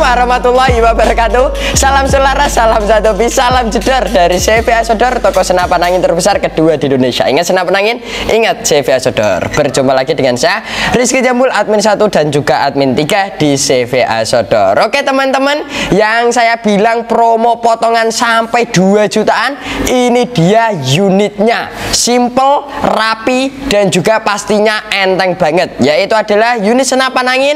warahmatullahi wabarakatuh. Salam selaras, salam satu bis, salam jedor dari CVA Sodor, toko senapan angin terbesar kedua di Indonesia. Ingat senapan angin, ingat CVA Sodor. Berjumpa lagi dengan saya Rizky Jambul, admin 1 dan juga admin 3 di CVA Sodor. Oke teman-teman, yang saya bilang promo potongan sampai 2 jutaan, ini dia unitnya. Simple, rapi, dan juga pastinya enteng banget. Yaitu adalah unit senapan angin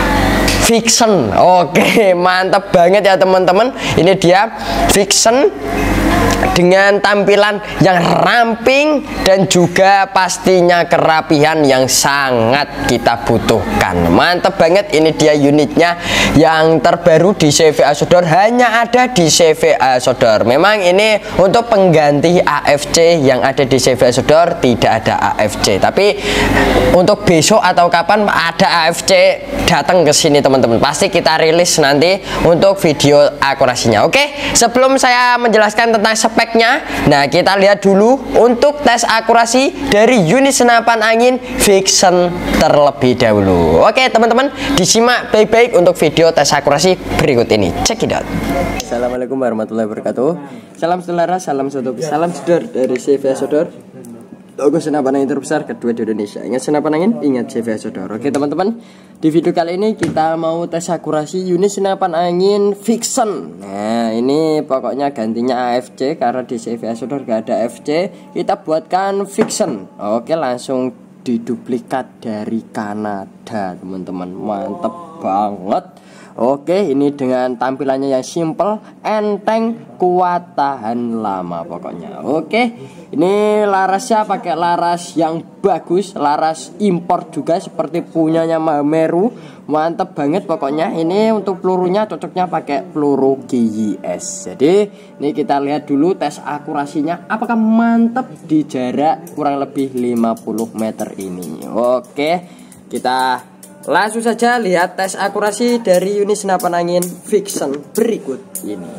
Vixen. Oke, mantap banget ya teman-teman. Ini dia Vixen dengan tampilan yang ramping dan juga pastinya kerapihan yang sangat kita butuhkan. Mantap banget, ini dia unitnya yang terbaru di CVA Sodor, hanya ada di CVA Sodor. Memang ini untuk pengganti AFC yang ada di CVA Sodor, tidak ada AFC. Tapi untuk besok atau kapan ada AFC, datang ke sini teman-teman. Pasti kita rilis nanti untuk video akurasinya. Oke, sebelum saya menjelaskan tentang speknya, nah kita lihat dulu untuk tes akurasi dari unit senapan angin Vixen terlebih dahulu. Oke teman-teman, disimak baik-baik untuk video tes akurasi berikut ini. Check it out. Assalamualaikum warahmatullahi wabarakatuh. Salam selaras, salam satu, salam jedor dari CVA Sodor, toko senapan angin terbesar kedua di Indonesia. Ingat senapan angin, ingat CVA Sodor. Oke teman-teman, di video kali ini kita mau tes akurasi unit senapan angin Vixen. Nah ini pokoknya gantinya AFC, karena di CVA Sodor gak ada AFC, kita buatkan Vixen. Oke, langsung diduplikat dari Kanada teman-teman. Mantep banget. Oke, ini dengan tampilannya yang simple, enteng, kuat, tahan lama pokoknya. Oke, ini larasnya pakai laras yang bagus, laras impor juga seperti punyanya Mahameru. Mantap banget pokoknya. Ini untuk pelurunya cocoknya pakai peluru GYS. Jadi ini kita lihat dulu tes akurasinya apakah mantap di jarak kurang lebih 50 meter ini. Oke, kita langsung saja lihat tes akurasi dari unit senapan angin Vixen berikut ini.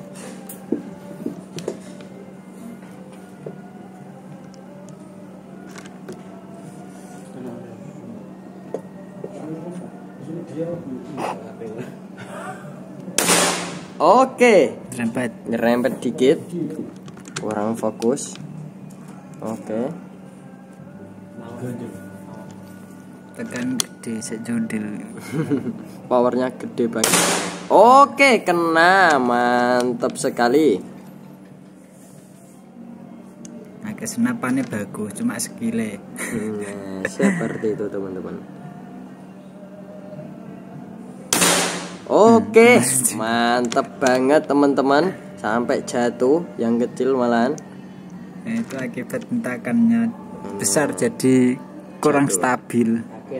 Oke, nyerempet dikit, kurang fokus. Oke, tekan gede sejundil. Powernya gede banget. Oke, kena, mantap sekali. Nah, kesenapannya bagus, cuma sekile. Nah, seperti itu teman-teman. Oke, mantap banget teman-teman. Sampai jatuh, yang kecil malahan. Nah, itu akibat hentakannya besar jadi kurang stabil.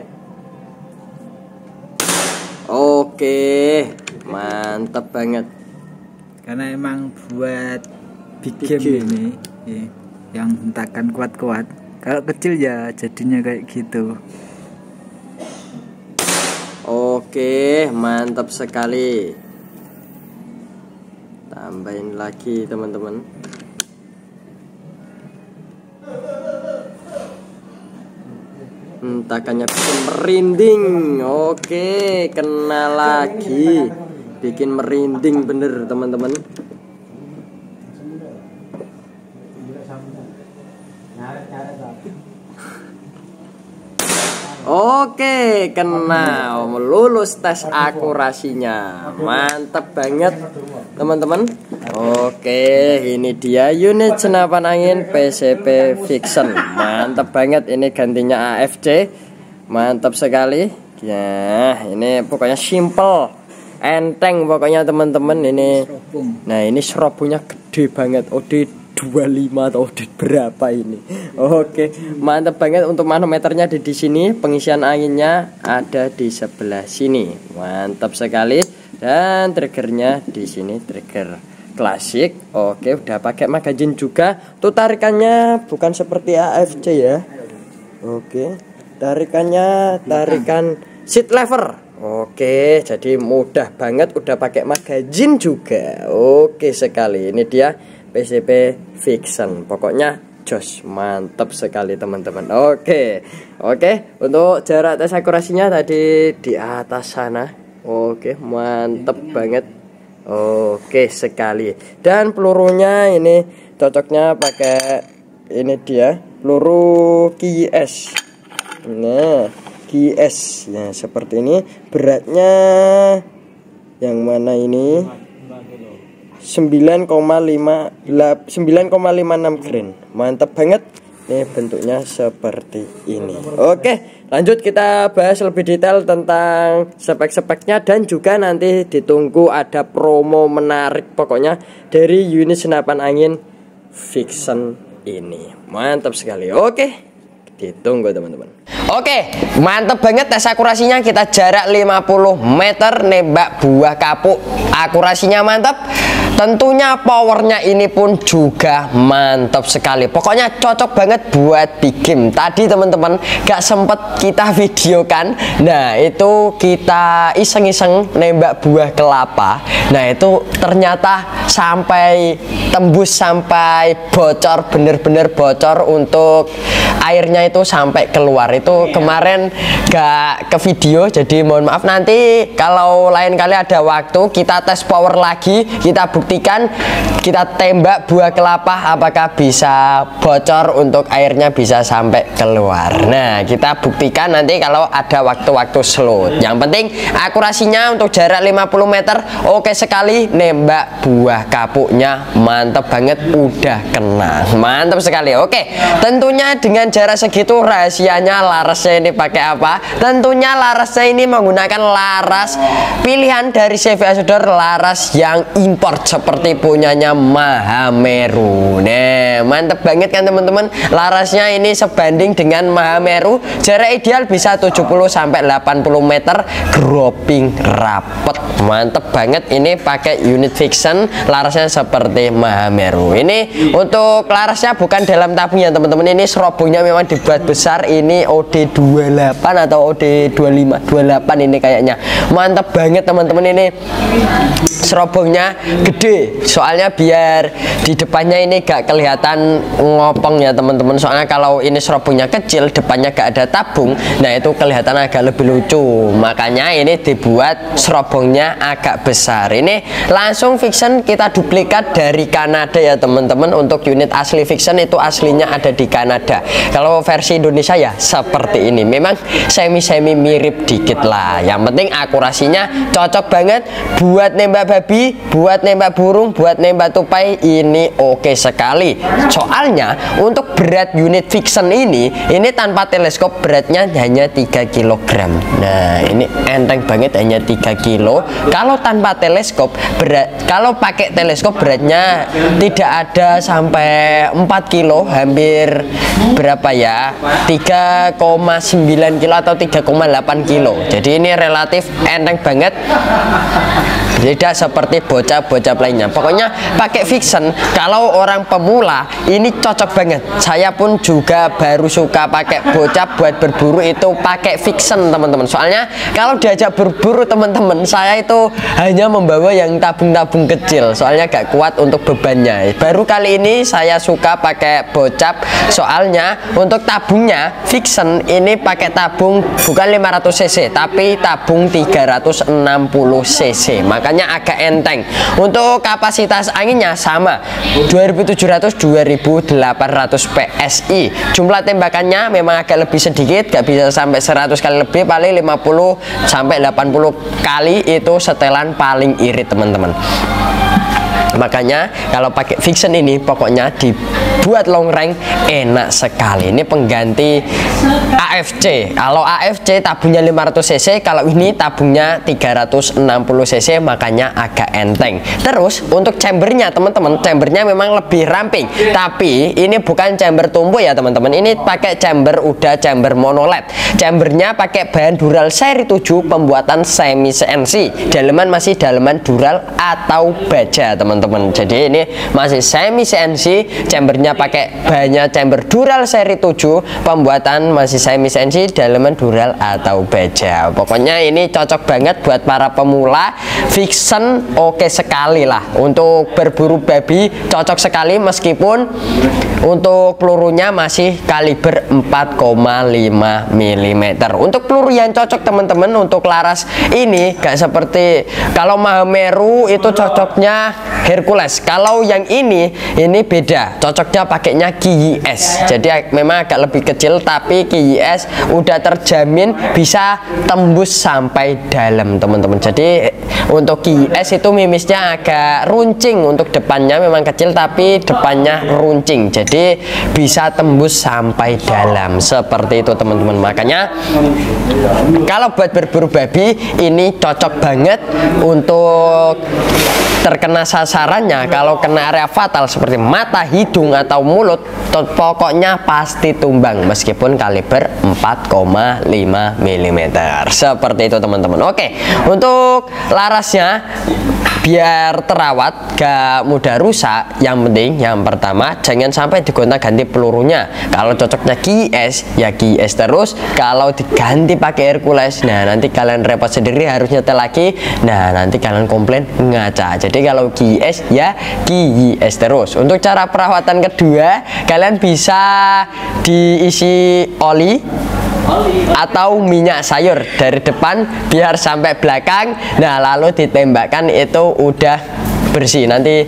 Oke, mantap banget. Karena emang buat big game ini ya, yang hentakan kuat-kuat. Kalau kecil ya jadinya kayak gitu. Oke, mantap sekali. Tambahin lagi teman-teman. Hentakannya bikin merinding. Oke, kena lagi, bikin merinding bener teman-teman. Oke, kena, lulus tes akurasinya. Mantap banget teman-teman. Oke, ini dia unit senapan angin PCP Vixen. Mantap banget, ini gantinya AFC. Mantap sekali. Ya, ini pokoknya simple, enteng pokoknya teman-teman ini. Nah, ini serobongnya gede banget. OD 25 atau OD berapa ini. Oke, mantap banget. Untuk manometernya ada di sini, pengisian anginnya ada di sebelah sini. Mantap sekali. Dan triggernya di sini, trigger klasik. Oke, udah pakai magazine juga. Tuh tarikannya bukan seperti AFC ya. Oke, tarikannya tarikan seat lever. Oke, jadi mudah banget, udah pakai magazine juga. Oke sekali. Ini dia PCP Vixen. Pokoknya jos, mantap sekali teman-teman. Oke, untuk jarak tes akurasinya tadi di atas sana. Oke, mantep banget. Oke sekali. Dan pelurunya ini cocoknya pakai ini dia peluru QS. Nah, QS ya seperti ini. Beratnya yang mana ini? 9,56 gram. Mantap banget. Ini bentuknya seperti ini. Oke, lanjut kita bahas lebih detail tentang spek-speknya dan juga nanti ditunggu ada promo menarik pokoknya dari unit senapan angin Vixen ini. Mantap sekali. Oke, ditunggu teman-teman. Oke, mantap banget tes akurasinya. Kita jarak 50 meter nembak buah kapuk. Akurasinya mantap. Tentunya powernya ini pun juga mantap sekali. Pokoknya cocok banget buat big game. Tadi teman-teman gak sempet kita videokan. Nah itu kita iseng-iseng nembak buah kelapa. Nah itu ternyata sampai tembus, sampai bocor, bener-bener bocor untuk airnya itu sampai keluar. Itu kemarin gak ke video, jadi mohon maaf. Nanti kalau lain kali ada waktu kita tes power lagi, kita buktikan, kita tembak buah kelapa apakah bisa bocor untuk airnya bisa sampai keluar. Nah kita buktikan nanti kalau ada waktu-waktu slow. Yang penting akurasinya untuk jarak 50 meter oke sekali. Nembak buah kapuknya mantap banget, udah kena. Mantap sekali. Oke, tentunya dengan jarak segitu rahasianya larasnya ini pakai apa? Tentunya larasnya ini menggunakan laras pilihan dari CV Asodor, laras yang import seperti punyanya Mahameru. Nah mantep banget kan teman-teman. Larasnya ini sebanding dengan Mahameru, jarak ideal bisa 70 sampai 80 meter, dropping rapet. Mantep banget ini pakai unit Vixen, larasnya seperti Mahameru. Ini untuk larasnya bukan dalam tabung ya teman-teman. Ini serobongnya memang dibuat besar. Ini OD28 atau OD25 28 ini kayaknya. Mantep banget teman-teman. Ini serobongnya gede, soalnya biar di depannya ini gak kelihatan ngopong ya teman-teman. Soalnya kalau ini serobongnya kecil, depannya gak ada tabung, nah itu kelihatan agak lebih lucu. Makanya ini dibuat serobongnya agak besar. Ini langsung Vixen kita duplikat dari Kanada ya teman-teman. Untuk unit asli Vixen itu aslinya ada di Kanada. Kalau versi Indonesia ya seperti ini. Memang semi-semi mirip dikit lah. Yang penting akurasinya cocok banget buat nembak babi, buat nembak burung, buat nembak tupai. Ini oke sekali. Soalnya untuk berat unit Vixen ini tanpa teleskop beratnya hanya 3 kg. Nah ini enteng banget, hanya 3 kg. Kalau tanpa teleskop berat, kalau pakai teleskop beratnya tidak ada sampai 4 kg, hampir berapa ya, 3,9 kg atau 3,8 kg. Jadi ini relatif enteng banget, tidak seperti bocah-bocah lainnya. Pokoknya pakai Vixen kalau orang pemula ini cocok banget. Saya pun juga baru suka pakai bocah buat berburu itu pakai Vixen teman-teman. Soalnya kalau diajak berburu teman-teman, saya itu hanya membawa yang tabung-tabung kecil, soalnya gak kuat untuk bebannya. Baru kali ini saya suka pakai bocap, soalnya untuk tabungnya Vixen ini pakai tabung bukan 500 cc tapi tabung 360 cc, makanya agak enteng. Untuk kapasitas anginnya sama 2700-2800 PSI. Jumlah tembakannya memang agak lebih sedikit, gak bisa sampai 100 kali lebih, paling 50 sampai 80 kali itu setelan paling irit teman-teman. Makanya kalau pakai Vixen ini pokoknya dibuat long range enak sekali. Ini pengganti AFC. Kalau AFC tabungnya 500 cc, kalau ini tabungnya 360 cc, makanya agak enteng. Terus untuk chambernya teman-teman, chambernya memang lebih ramping, tapi ini bukan chamber tumpuk ya teman-teman. Ini pakai chamber udah chamber monoled. Chambernya pakai bahan Dural seri 7 pembuatan semi CNC. Daleman masih daleman Dural atau baja teman-teman. teman-teman. Jadi ini masih semi CNC, chambernya pakai bahannya chamber Dural seri 7, pembuatan masih semi CNC, daleman Dural atau baja. Pokoknya ini cocok banget buat para pemula. Vixen oke sekali lah untuk berburu babi, cocok sekali meskipun untuk pelurunya masih kaliber 4,5 mm. Untuk peluru yang cocok teman-teman untuk laras ini gak seperti kalau Mahameru itu cocoknya Hercules. Kalau yang ini beda, cocoknya pakainya KYS. Jadi memang agak lebih kecil tapi KYS udah terjamin bisa tembus sampai dalam teman-teman. Jadi untuk KYS itu mimisnya agak runcing, untuk depannya memang kecil tapi depannya runcing, jadi bisa tembus sampai dalam seperti itu teman-teman. Makanya kalau buat berburu babi ini cocok banget untuk terkena sasarannya. Kalau kena area fatal seperti mata, hidung atau mulut, pokoknya pasti tumbang meskipun kaliber 4,5 mm. Seperti itu teman-teman. Oke, untuk larasnya biar terawat gak mudah rusak, yang penting yang pertama jangan sampai digonta-ganti pelurunya. Kalau cocoknya KYS ya KYS terus, kalau diganti pakai Hercules nah nanti kalian repot sendiri, harus nyetel lagi, nah nanti kalian komplain ngaca. Jadi kalau KYS ya KYS terus. Untuk cara perawatan kedua, kalian bisa diisi oli atau minyak sayur dari depan biar sampai belakang, nah lalu ditembakkan itu udah bersih. Nanti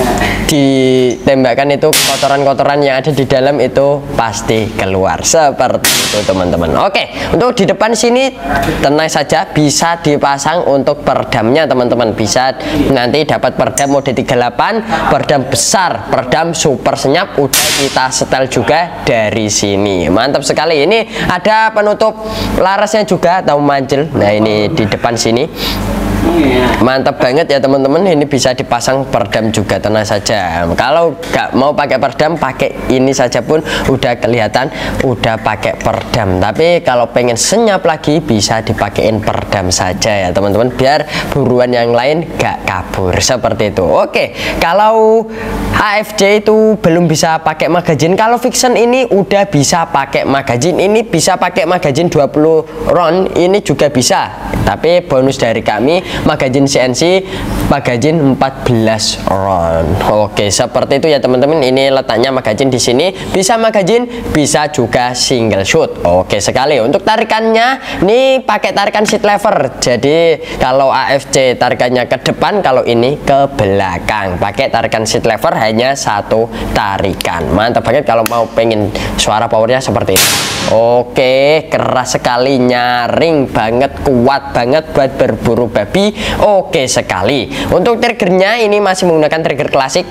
ditembakkan itu kotoran-kotoran yang ada di dalam itu pasti keluar seperti itu teman-teman. Oke, untuk di depan sini tenang saja, bisa dipasang untuk peredamnya teman-teman. Bisa nanti dapat peredam mode 38, peredam besar, peredam super senyap, udah kita setel juga dari sini. Mantap sekali. Ini ada penutup larasnya juga atau manjel. Nah ini di depan sini mantap banget ya teman-teman. Ini bisa dipasang peredam juga, tenang saja. Kalau nggak mau pakai peredam, pakai ini saja pun udah kelihatan udah pakai peredam. Tapi kalau pengen senyap lagi bisa dipakein peredam saja ya teman-teman, biar buruan yang lain gak kabur seperti itu. Oke, kalau AFC itu belum bisa pakai magazine, kalau Vixen ini udah bisa pakai magazine. Ini bisa pakai magazine 20 round, ini juga bisa. Tapi bonus dari kami magazine CNC magazine 14 round. Oke, seperti itu ya teman-teman. Ini letaknya magazine di sini, bisa magazine, bisa juga single shoot. Oke sekali. Untuk tarikannya ini pakai tarikan seat lever. Jadi kalau AFC tarikannya ke depan, kalau ini ke belakang. Pakai tarikan seat lever hanya satu tarikan. Mantap banget kalau mau pengen suara powernya seperti ini. Oke, keras sekali, nyaring banget, kuat banget buat berburu babi. Oke sekali. Untuk triggernya ini masih menggunakan trigger klasik.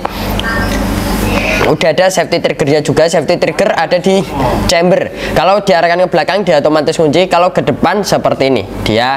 Udah ada safety triggernya juga. Safety trigger ada di chamber. Kalau diarahkan ke belakang dia otomatis kunci. Kalau ke depan seperti ini dia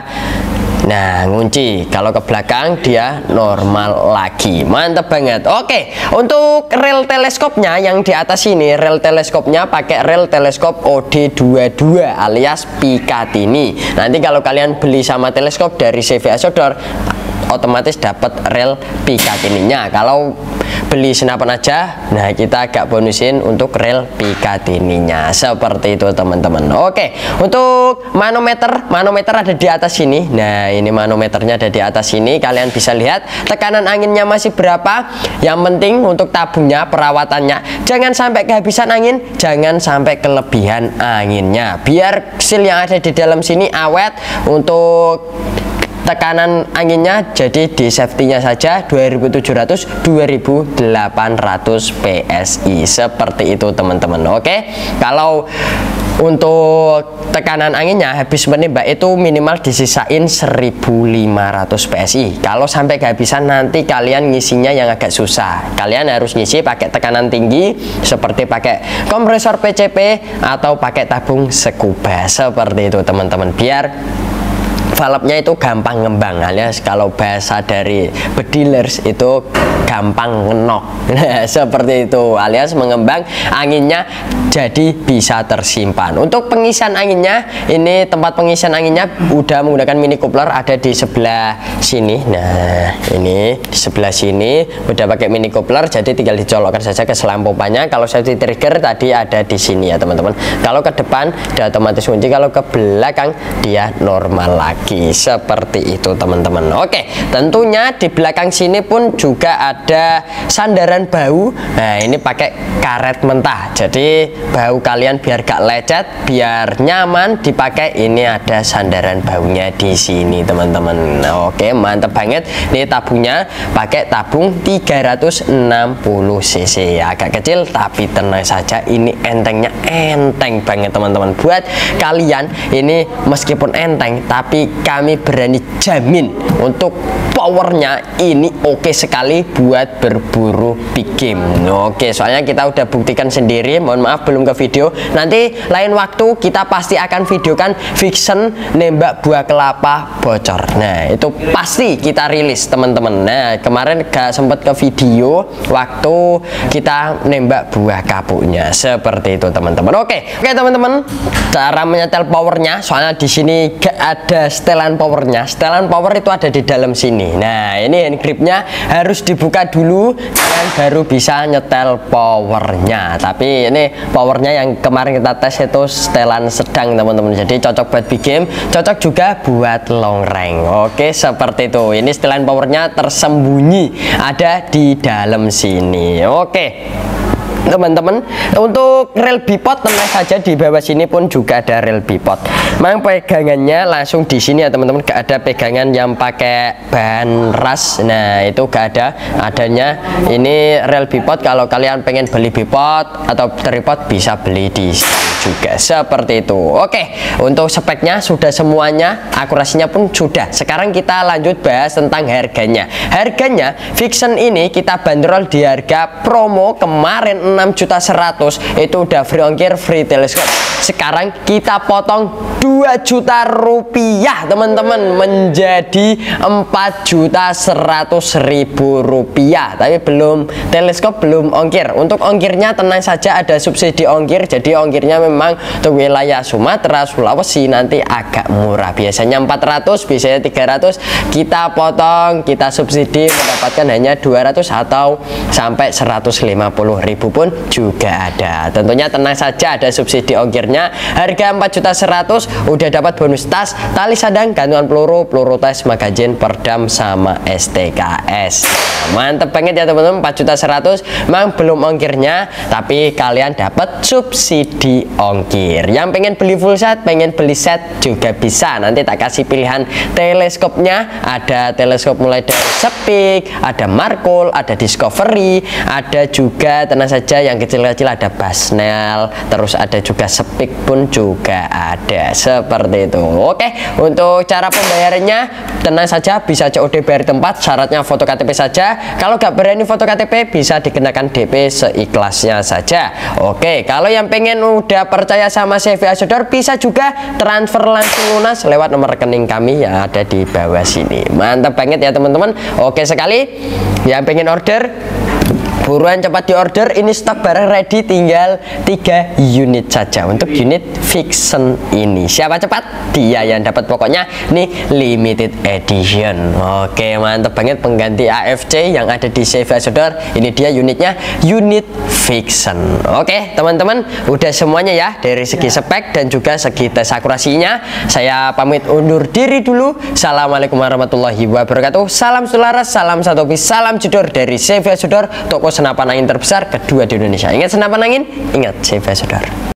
ngunci. Kalau ke belakang dia normal lagi. Mantap banget. Oke, untuk rel teleskopnya yang di atas ini, rel teleskopnya pakai rel teleskop OD22 alias Picatinny. Nanti kalau kalian beli sama teleskop dari CVA Sodor, otomatis dapat rel Picatinny-nya. Kalau beli senapan aja, nah kita agak bonusin untuk rel Picatinny-nya seperti itu teman-teman. Oke, untuk manometer ada di atas sini. Nah ini manometernya ada di atas sini, kalian bisa lihat tekanan anginnya masih berapa. Yang penting untuk tabungnya, perawatannya jangan sampai kehabisan angin, jangan sampai kelebihan anginnya, biar seal yang ada di dalam sini awet. Untuk tekanan anginnya jadi di safety-nya saja 2700 2800 PSI seperti itu teman-teman. Oke, kalau untuk tekanan anginnya habis menembak itu minimal disisain 1500 PSI. Kalau sampai kehabisan nanti kalian ngisinya yang agak susah. Kalian harus ngisi pakai tekanan tinggi seperti pakai kompresor PCP atau pakai tabung scuba seperti itu teman-teman, biar valve-nya itu gampang ngembang, alias kalau bahasa dari bedilers itu gampang ngenok. Nah, seperti itu, alias mengembang, anginnya jadi bisa tersimpan. Untuk pengisian anginnya, ini tempat pengisian anginnya udah menggunakan mini coupler, ada di sebelah sini. Nah, ini di sebelah sini udah pakai mini coupler, jadi tinggal dicolokkan saja ke selang pompanya. Kalau safety trigger tadi ada di sini ya teman-teman. Kalau ke depan dia otomatis kunci, kalau ke belakang dia normal lagi, seperti itu teman-teman. Oke, tentunya di belakang sini pun juga ada sandaran bahu. Nah, ini pakai karet mentah, jadi bahu kalian biar gak lecet, biar nyaman dipakai. Ini ada sandaran bahunya di sini teman-teman. Oke, mantep banget. Ini tabungnya pakai tabung 360 cc, agak kecil tapi tenang saja, ini entengnya enteng banget teman-teman. Buat kalian ini meskipun enteng, tapi kami berani jamin untuk powernya ini oke sekali buat berburu big game. Oke, soalnya kita udah buktikan sendiri. Mohon maaf belum ke video, nanti lain waktu kita pasti akan videokan Vixen nembak buah kelapa bocor. Nah, itu pasti kita rilis teman-teman. Nah, kemarin gak sempet ke video waktu kita nembak buah kapuknya, seperti itu teman-teman. Oke teman-teman, cara menyetel powernya, soalnya di sini gak ada setelan powernya. Setelan power itu ada di dalam sini. Nah, ini hand gripnya harus dibuka dulu dan baru bisa nyetel powernya. Tapi ini powernya yang kemarin kita tes itu setelan sedang teman-teman, jadi cocok buat big game, cocok juga buat long range. Oke, seperti itu. Ini setelan powernya tersembunyi ada di dalam sini. Oke teman-teman, untuk rel bipod tenang saja, di bawah sini pun juga ada rel bipod. Memang pegangannya langsung di sini ya teman-teman, gak ada pegangan yang pakai bahan ras. Nah, itu gak ada, adanya ini rel bipod. Kalau kalian pengen beli bipod atau tripod bisa beli di sini juga, seperti itu. Oke, untuk speknya sudah semuanya, akurasinya pun sudah. Sekarang kita lanjut bahas tentang harganya. Harganya Vixen ini kita bandrol di harga promo kemarin 6.100.000, itu udah free ongkir, free teleskop. Sekarang kita potong 2 juta rupiah teman-teman, menjadi 4.100.000 rupiah. Tapi belum teleskop, belum ongkir. Untuk ongkirnya tenang saja, ada subsidi ongkir, jadi ongkirnya memang untuk wilayah Sumatera, Sulawesi nanti agak murah, biasanya 400, biasanya 300, kita potong, kita subsidi mendapatkan hanya 200 atau sampai 150.000 pun juga ada. Tentunya tenang saja, ada subsidi ongkirnya. Harga 4.100.000 udah dapat bonus tas, tali sadang, gantungan peluru, peluru tes, magazin, perdam, sama STKS. Mantep banget ya teman-teman. 4.100.000 memang belum ongkirnya, tapi kalian dapat subsidi ongkir. Yang pengen beli full set, pengen beli set juga bisa. Nanti tak kasih pilihan teleskopnya. Ada teleskop mulai dari Speak, ada Markul, ada Discovery, ada juga tenang saja yang kecil-kecil ada Basnel, terus ada juga Speak pun juga ada, seperti itu. Oke, untuk cara pembayarannya tenang saja, bisa COD bayar tempat, syaratnya foto KTP saja. Kalau nggak berani foto KTP bisa dikenakan DP seikhlasnya saja. Oke, kalau yang pengen udah percaya sama CV Asodor bisa juga transfer langsung lunas lewat nomor rekening kami yang ada di bawah sini. Mantap banget ya teman-teman. Oke sekali, yang pengen order buruan cepat di order, ini stok barang ready, tinggal 3 unit saja untuk unit Vixen ini. Siapa cepat dia yang dapat, pokoknya nih limited edition. Oke, mantap banget, pengganti AFC yang ada di CV Asodor. Ini dia unitnya, unit Vixen. Oke teman-teman, udah semuanya ya dari segi spek dan juga segi tes akurasinya. Saya pamit undur diri dulu. Assalamualaikum warahmatullahi wabarakatuh. Salam selaras, salam satu piece, salam jedor dari CV Asodor, toko senapan angin terbesar kedua di Indonesia. Ingat senapan angin, ingat CV Asodor.